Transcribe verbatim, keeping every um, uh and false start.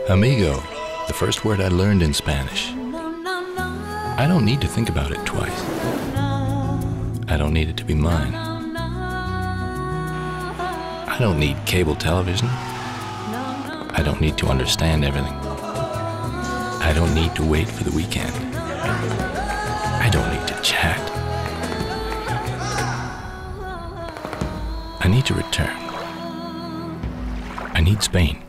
Amigo, the first word I learned in Spanish. I don't need to think about it twice. I don't need it to be mine. I don't need cable television. I don't need to understand everything. I don't need to wait for the weekend. I don't need to chat. I need to return. I need Spain.